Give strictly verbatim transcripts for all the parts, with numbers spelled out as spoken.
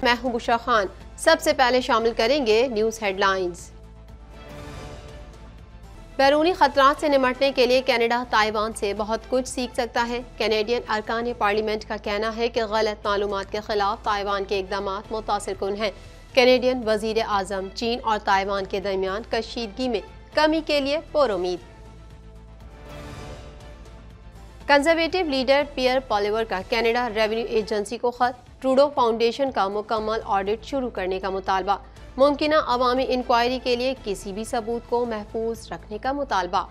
मैं हूं बुशरा खान। सबसे पहले शामिल करेंगे न्यूज हेडलाइंस। बैरूनी खतरात से निपटने के लिए कनाडा ताइवान से बहुत कुछ सीख सकता है। कैनेडियन अरकान पार्लियामेंट का कहना है कि गलत मालूमात के खिलाफ ताइवान के इकदाम मुतासिरकुन हैं। कैनेडियन वजीर आजम चीन और ताइवान के दरमियान कशीदगी में कमी के लिए पुरुमीद। कंजर्वेटिव लीडर पियर पॉलिवर का कनाडा रेवेन्यू एजेंसी को खत, ट्रूडो फाउंडेशन का मुकम्मल ऑडिट शुरू करने का मुतालबा। मुमकिना अवामी इंक्वायरी के लिए किसी भी सबूत को महफूज रखने का मुतालबा।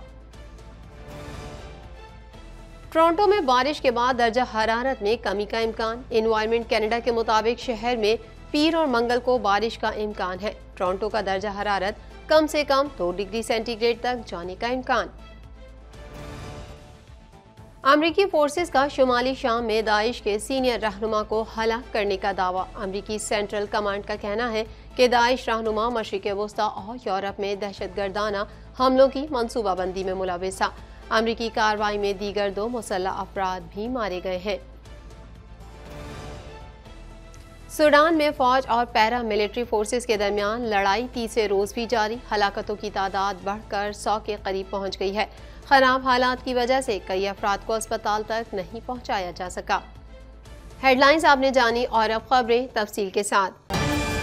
टोरंटो में बारिश के बाद दर्जा हरारत में कमी का इम्कान। एनवायरमेंट कनाडा के मुताबिक शहर में पीर और मंगल को बारिश का इम्कान है। टोरंटो का दर्जा हरारत कम से कम दो डिग्री सेंटीग्रेड तक जाने का इम्कान। अमरीकी फोर्सेस का शुमाली शाम में दाइश के सीनियर रहनुमा को हलाक करने का दावा। अमरीकी सेंट्रल कमांड का कहना है कि दाइश रहनुमा मशरिक़ वस्ता और यूरोप में दहशतगर्दाना हमलों की मनसूबाबंदी में मुलविस था। अमरीकी कार्रवाई में दीगर दो मुसल्लह अफराद भी मारे गए हैं। सूडान में फौज और पैरा मिलिट्री फोर्सेस के दरमियान लड़ाई तीसरे रोज भी जारी। हलाकतों की तादाद बढ़कर सौ के करीब पहुंच गई है। खराब हालात की वजह से कई अफराद को अस्पताल तक नहीं पहुंचाया जा सका। हेडलाइंस आपने जानी और अब खबरें तफसील के साथ।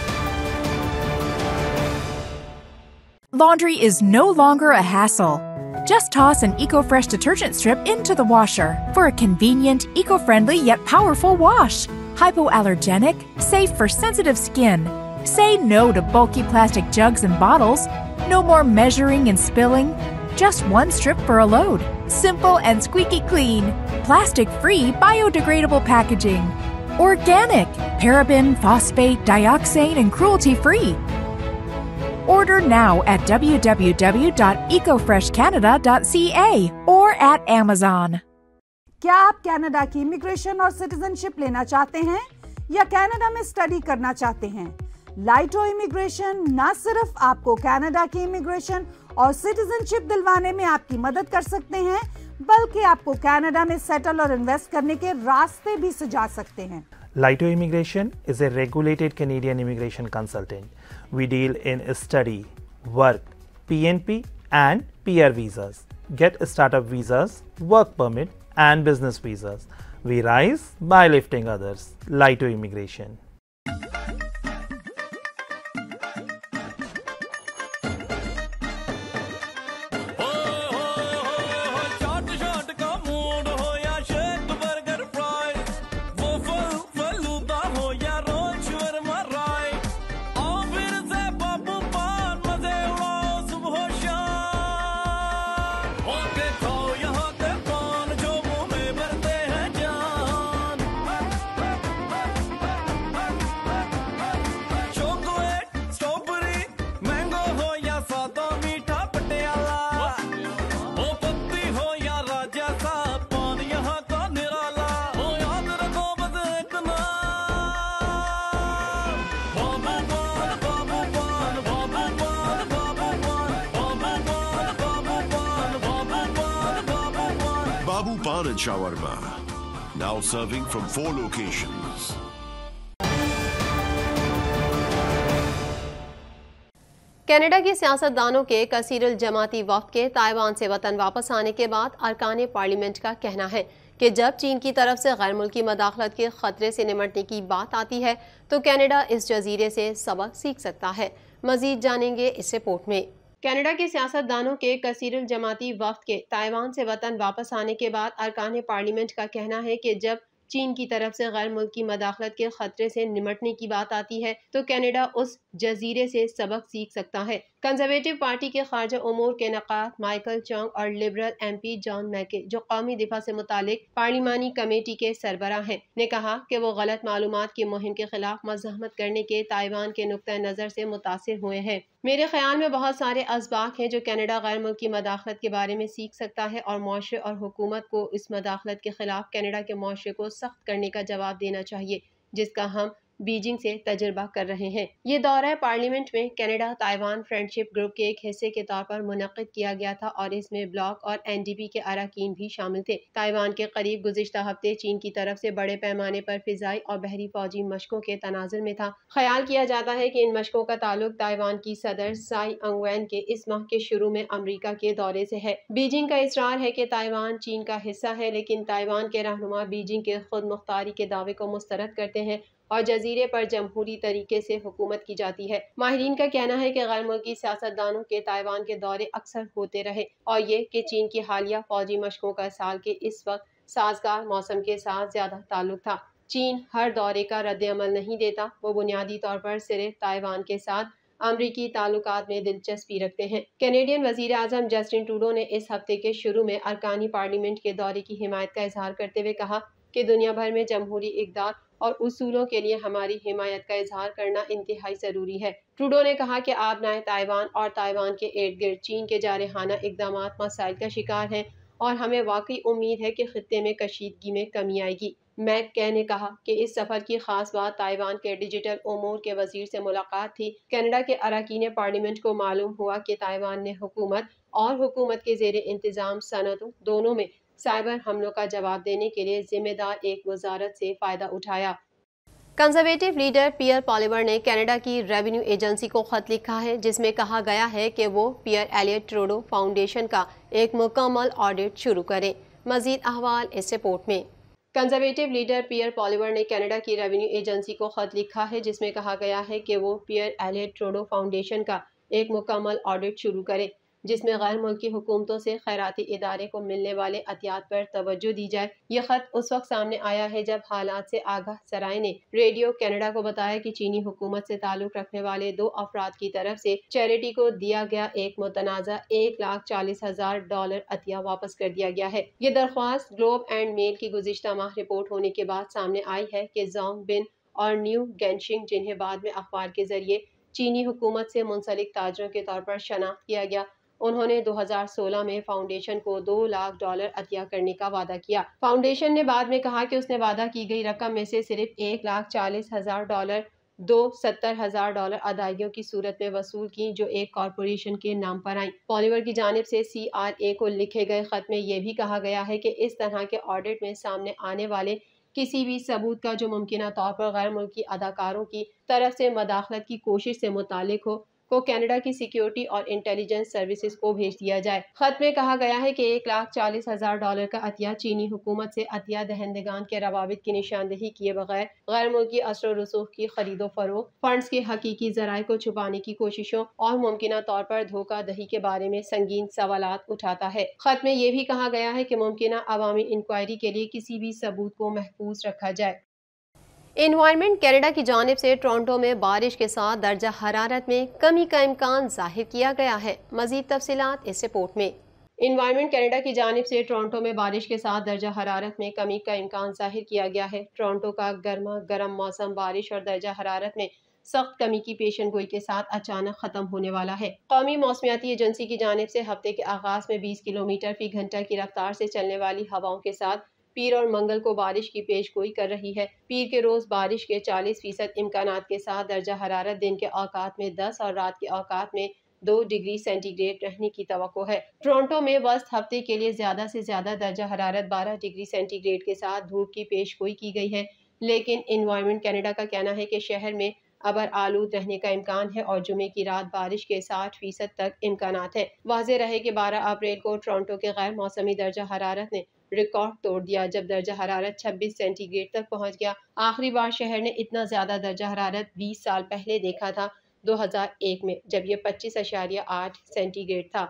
Laundry is no longer a hassle. Just toss an EcoFresh detergent strip into the washer for a convenient, eco-friendly yet powerful wash. Hypoallergenic, safe for sensitive skin. Say no to bulky plastic jugs and bottles. No more measuring and spilling. Just one strip for a load. Simple and squeaky clean. Plastic-free, biodegradable packaging. Organic, paraben, phosphate, dioxane, and cruelty-free. Order now at w w w dot eco fresh canada dot c a or at Amazon. क्या आप Canada की immigration और citizenship लेना चाहते हैं या Canada में study करना चाहते हैं? लाइटो इमिग्रेशन न सिर्फ आपको कनाडा की इमिग्रेशन और सिटीजनशिप दिलवाने में आपकी मदद कर सकते हैं, बल्कि आपको कनाडा में सेटल और इन्वेस्ट करने के रास्ते भी सुझा सकते हैं। Laito Immigration is a regulated Canadian immigration consultant. We deal in study, work, P N P and P R visas. Get startup visas, work permit and business visas. We rise by lifting others. Laito Immigration. Babu Pan and Shawarma, now serving from four locations. Canada के सियासतदानों के कसीरुल जमाती वफ्द के Taiwan से वतन वापस आने के बाद अरकान पार्लियामेंट का कहना है कि जब चीन की तरफ से गैर मुल्की मदाखलत के खतरे से निपटने की बात आती है तो कनाडा इस जजीरे से सबक सीख सकता है। मजीद जानेंगे इस रिपोर्ट में। कनाडा के सियासतदानों के कसीरुल जमाती वफ्द के ताइवान से वतन वापस आने के बाद अरकान पार्लियामेंट का कहना है कि जब चीन की तरफ से गैर मुल्की मदाखलत के खतरे से निपटने की बात आती है तो कनाडा उस जजीरे से सबक सीख सकता है। कंजर्वेटिव पार्टी के खारजा उमूर के नक़ाद माइकल चोंग और लिबरल एम पी जॉन मैके, जो कौमी दिफा से मुतालिक पार्लिमानी कमेटी के सरबराह हैं, ने कहा कि वो गलत मालूमात की मुहिम के खिलाफ मज़ाहमत करने के ताइवान के नुक्ता नज़र से मुतासिर हुए हैं। मेरे ख्याल में बहुत सारे असबाक हैं जो कनाडा गैर मुल्की मदाखलत के बारे में सीख सकता है और मुआशरे और हुकूमत को इस मदाखलत के खिलाफ कनाडा के मुआशरे को सख्त करने का जवाब देना चाहिए, जिसका हम बीजिंग से तजुर्बा कर रहे हैं। ये दौरा पार्लियामेंट में कनाडा ताइवान फ्रेंडशिप ग्रुप के एक हिस्से के तौर पर मुनक्किद किया गया था और इसमें ब्लॉक और एन डी पी के अरकान भी शामिल थे। ताइवान के करीब गुज़िश्ता हफ्ते चीन की तरफ से बड़े पैमाने पर फिजाई और बहरी फौजी मशकों के तनाजुर में था। ख्याल किया जाता है कि इन मशकों का ताल्लुक ताइवान की सदर साई अंगवेन के इस माह के शुरू में अमरीका के दौरे से है। बीजिंग का इसरार है कि ताइवान चीन का हिस्सा है, लेकिन ताइवान के रहनुमा बीजिंग के खुद मुख्तारी के दावे को मुस्तरद करते हैं और जजीरे पर जमहूरी तरीके से हुकूमत की जाती है। माहिरीन का कहना है कि गैर मुल्की सियासतदानों के ताइवान के दौरे अक्सर होते रहे और ये कि चीन की हालिया फौजी मशकों का साल के इस वक्त साजगार मौसम के साथ ज्यादा ताल्लुक था। चीन हर दौरे का रद्द-ए-अमल नहीं देता, वो बुनियादी तौर पर सिर्फ ताइवान के साथ अमरीकी ताल्लुकात में दिलचस्पी रखते हैं। कैनेडियन वजीर आजम जस्टिन ट्रूडो ने इस हफ्ते के शुरू में अरकानी पार्लियामेंट के दौरे की हिमायत का इजहार करते हुए कहा कि दुनिया भर में जमहूरी इक़दार और उसूलों के लिए हमारी हिमायत का इजहार करना इंतहाई ज़रूरी है। ट्रूडो ने कहा कि आबनाए ताइवान और ताइवान के इर्द गिर्द चीन के जारहाना इक़दाम मसाइल का शिकार हैं और हमें वाकई उम्मीद है कि खित्ते में कशीदगी में कमी आएगी। मैक के ने कहा कि इस सफर की खास बात ताइवान के डिजिटल उमूर के वजीर से मुलाकात थी। कनाडा के अरकान पार्लियामेंट को मालूम हुआ कि ताइवान ने हुकूमत और हुकूमत के जेर इंतजाम सनतों दोनों में साइबर हमलों का जवाब देने के लिए जिम्मेदार एक वजारत से फ़ायदा उठाया। कंजर्वेटिव लीडर पियर पॉलिवर ने कनाडा की रेवेन्यू एजेंसी को खत लिखा है, जिसमें कहा गया है कि वो पियर एलियट ट्रूडो फाउंडेशन का एक मुकम्मल ऑडिट शुरू करें। मजीद अहवाल इस रिपोर्ट में। कंजर्वेटिव लीडर पियर पॉलिवर ने कनाडा की रेवेन्यू एजेंसी को खत लिखा है, जिसमें कहा गया है कि वो पियर एलियट ट्रूडो फाउंडेशन का एक मुकम्मल ऑडिट शुरू करे, जिसमें गैर मुल्की हुकूमतों से खैराती इदारे को मिलने वाले अतियात पर तवज्जो दी जाए। यह खत उस वक्त सामने आया है जब हालात से आगाह सराय ने रेडियो कनाडा को बताया कि चीनी हुकूमत से ताल्लुक रखने वाले दो अफराद की तरफ से चैरिटी को दिया गया एक मुतनाज़ा एक लाख चालीस हजार डॉलर अतिया वापस कर दिया गया है। ये दरख्वास्त ग्लोब एंड मेल की गुज़िश्ता माह रिपोर्ट होने के बाद सामने आई है कि जोंग बिन और न्यू गेंशिंग, जिन्हें बाद में अखबार के जरिए चीनी हुकूमत से मुंसलिक ताजरों के तौर पर शनाख्त किया गया, उन्होंने दो हज़ार सोलह में फाउंडेशन को दो लाख डॉलर अतिया करने का वादा किया। फाउंडेशन ने बाद में कहा कि उसने वादा की गई रकम में से सिर्फ एक लाख चालीस हजार डॉलर दो सत्तर हजार डॉलर अदायगियों की सूरत में वसूल की, जो एक कॉरपोरेशन के नाम पर आई। पॉलिवर की जानिब से सी आर ए को लिखे गए खत में यह भी कहा गया है कि इस तरह के ऑडिट में सामने आने वाले किसी भी सबूत का जो मुमकिन तौर पर गैर मुल्की अदाकारों की तरफ से मदाखलत की कोशिश से मुतालिक हो को कनाडा की सिक्योरिटी और इंटेलिजेंस सर्विसेज को भेज दिया जाए। खत में कहा गया है कि एक लाख चालीस हजार डॉलर का अतिया चीनी हुकूमत से अतिया दहंदगान के रवाबित की निशानदेही किए बगैर गैर मुल्की असर रसूख की खरीदो फरोख्त, फंड्स के हकीकी जराये को छुपाने की कोशिशों और मुमकिन तौर पर धोखाधड़ी के बारे में संगीन सवालात उठाता है। खत में यह भी कहा गया है कि मुमकिन अवामी इंक्वायरी के लिए किसी भी सबूत को महफूज रखा जाए। एनवायरनमेंट कनाडा की जानिब से टोरंटो में बारिश के साथ दर्जा हरारत में कमी का इम्कान जाहिर किया गया है। मजीद तफसीलात इस रिपोर्ट में। एनवायरनमेंट कनाडा की जानिब से टोरंटो में बारिश के साथ दर्जा हरारत में कमी का इम्कान जाहिर किया गया है। टोरंटो का गर्मा गर्म मौसम बारिश और दर्जा हरारत में सख्त कमी की पेशन गोई के साथ अचानक खत्म होने वाला है। कौमी मौसमियाती एजेंसी की जानिब से हफ्ते के आगाज में बीस किलोमीटर फी घंटा की रफ्तार से चलने वाली हवाओं के साथ पीर और मंगल को बारिश की पेशगोई कर रही है। पीर के रोज बारिश के चालीस फीसद इम्कानात के साथ दर्जा हरारत दिन के औकात में दस और रात के औकात में दो डिग्री सेंटीग्रेड रहने की तवक्को है। टोरंटो में वस्त हफ्ते के लिए ज्यादा से ज्यादा दर्जा हरारत बारह डिग्री सेंटीग्रेड के साथ धूप की पेशगोई की गई है, लेकिन एनवायरनमेंट कनाडा का कहना है कि शहर में अबर आलूद रहने का इम्कान है और जुमे की रात बारिश के साठ फीसद तक इम्कानात है। वाज़ेह रहे कि बारह अप्रैल को टोरंटो के गैर मौसमी दर्जा हरारत ने रिकॉर्ड तोड़ दिया जब दर्जा हरारत छब्बीस सेंटीग्रेड तक पहुंच गया। आखिरी बार शहर ने इतना ज्यादा दर्जा हरारत बीस साल पहले देखा था, दो हज़ार एक में, जब यह पच्चीस अशारिया आठ सेंटीग्रेड था।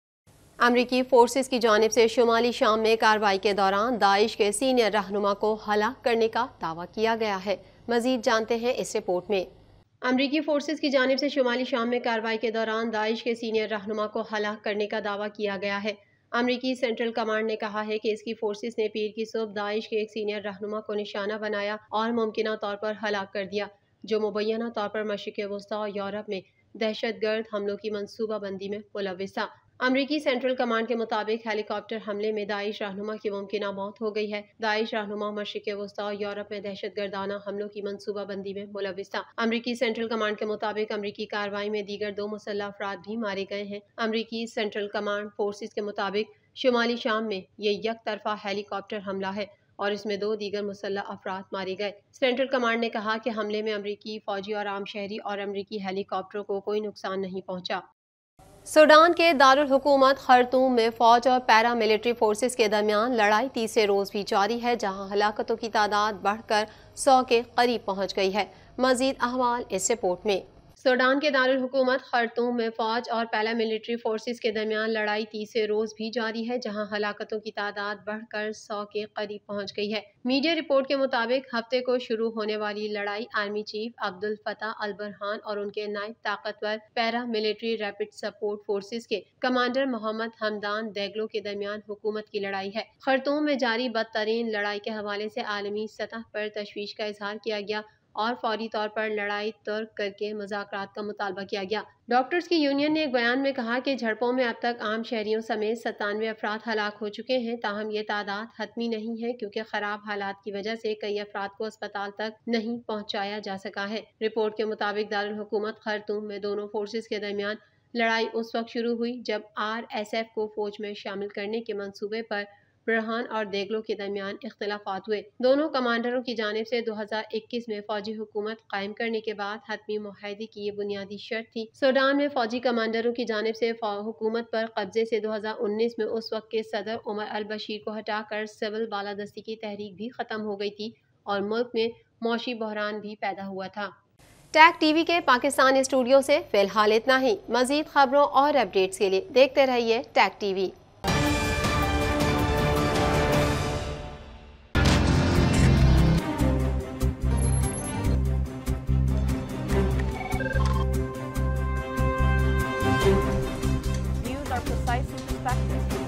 अमरीकी फोर्सेस की जानिब से शुमाली शाम में कार्रवाई के दौरान दाइश के सीनियर रहनुमा को हलाक करने का दावा किया गया है। मजीद जानते हैं इस रिपोर्ट में। अमरीकी फोर्सेस की जानिब से शुमाली शाम में कार्रवाई के दौरान दाइश के सीनियर रहनुमा को हलाक करने का दावा किया गया है। अमरीकी सेंट्रल कमांड ने कहा है कि इसकी फोर्सेस ने पीर की सुबह दाइश के एक सीनियर रहनुमा को निशाना बनाया और मुमकिन तौर पर हलाक कर दिया, जो मुबैना तौर पर मशरिक़ वस्ता और यूरोप में दहशत गर्द हमलों की मनसूबाबंदी में मुलव्विस था। अमरीकी सेंट्रल कमांड के मुताबिक हेलीकॉप्टर हमले में दाइश रहनुमा की मुमकिन मौत हो गई है। दाइश रहनुमा मशरिक़ वस्ता और यूरोप में दहशतगर्दाना हमलों की मनसूबाबंदी में मुलविस था। अमरीकी सेंट्रल कमांड के मुताबिक अमरीकी कार्रवाई में दीगर दो मुसल्लह अफराद भी मारे गए हैं। अमरीकी सेंट्रल कमांड फोर्सेस के मुताबिक शुमाली शाम में ये एक तरफा हेलीकॉप्टर हमला है और इसमें दो दीगर मुसल्लह अफराद मारे गए। सेंट्रल कमांड ने कहा कि हमले में अमरीकी फौजी और आम शहरी और अमरीकी हेलीकॉप्टरों को कोई नुकसान नहीं पहुंचा। सूडान के दारुल हुकूमत खर्तूम में फौज और पैरा मिलिट्री फोर्सेस के दरमियान लड़ाई तीसरे रोज भी जारी है, जहां हलाकतों की तादाद बढ़कर सौ के करीब पहुंच गई है। मजीद अहवाल इस रिपोर्ट में। सूडान के दारुल हुकूमत खर्तूम में फौज और पैरा मिलिट्री फोर्सेस के दरमियान लड़ाई तीसरे रोज भी जारी है, जहां हलाकतों की तादाद बढ़कर सौ के करीब पहुंच गई है। मीडिया रिपोर्ट के मुताबिक हफ्ते को शुरू होने वाली लड़ाई army chief Abdul Fattah al Burhan और उनके नायब ताकतवर para military rapid support forces के कमांडर मोहम्मद हमदान दैगलो के दरमियान हुकूमत की लड़ाई है। खर्तूम में जारी बदतरीन लड़ाई के हवाले से आलमी सतह पर तशवीश का इजहार किया गया और फौरी तौर पर लड़ाई तर्क करके मुज़ाकरात का मुतालबा किया गया। डॉक्टर्स की यूनियन ने एक बयान में कहा कि झड़पों में अब तक आम शहरियों समेत सत्तानवे अफराद हलाक हो चुके हैं। ताहम ये तादाद हतमी नहीं है क्योंकि खराब हालात की वजह से कई अफराद को अस्पताल तक नहीं पहुंचाया जा सका है। रिपोर्ट के मुताबिक दारुल हुकूमत खर्तूम में दोनों फोर्सेस के दरमियान लड़ाई उस वक्त शुरू हुई जब आर एस एफ को फौज में शामिल करने के मंसूबे पर बरहान और देगलो के दरमियान इख्तिलाफात हुए। दोनों कमांडरों की जानिब से दो हजार इक्कीस में फौजी हुकूमत कायम करने के बाद हतमी मुआहदे की ये बुनियादी शर्त थी। सूडान में फौजी कमांडरों की जानिब से हुकूमत पर कब्जे से दो हजार उन्नीस में उस वक्त के सदर उमर अल बशीर को हटाकर सिविल बालादस्ती की तहरीक भी खत्म हो गई थी और मुल्क में मौशी बहरान भी पैदा हुआ था। टैग टीवी के पाकिस्तान स्टूडियो से फिलहाल इतना ही। मजीद खबरों और अपडेट्स के लिए देखते रहिए tag TV. Views are precise and perspective.